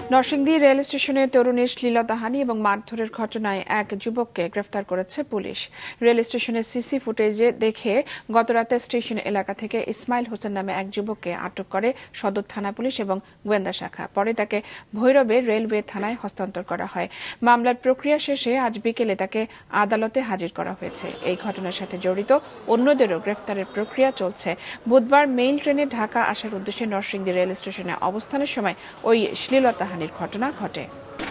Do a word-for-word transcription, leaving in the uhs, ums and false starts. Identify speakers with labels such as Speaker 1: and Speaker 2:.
Speaker 1: Narsingdi rail স্টেশনে তরুণীর শ্লীলতাহানি এবং মারধরের ঘটনায় এক যুবককে গ্রেফতার করেছে পুলিশ। রেল স্টেশনের সিসি ফুটেজে দেখে গতরাতে স্টেশন এলাকা থেকে ইসমাইল হোসেন নামে এক যুবককে আটক করে সদর থানা পুলিশ এবং গোয়েন্দা শাখা। পরে তাকে ভৈরবের রেলওয়ে থানায় হস্তান্তর করা হয়। মামলার প্রক্রিয়া শেষে আজ বিকেলে তাকে আদালতে হাজির করা হয়েছে। এই ঘটনার সাথে জড়িত অন্যদেরও গ্রেফতারের প্রক্রিয়া চলছে। বুধবার মেইল ট্রেনে ঢাকা আসার উদ্দেশ্যে নরসিংদী রেল স্টেশনে অবস্থানের সময় ওই শ্লীলতাহানির ঘটনা ঘটে।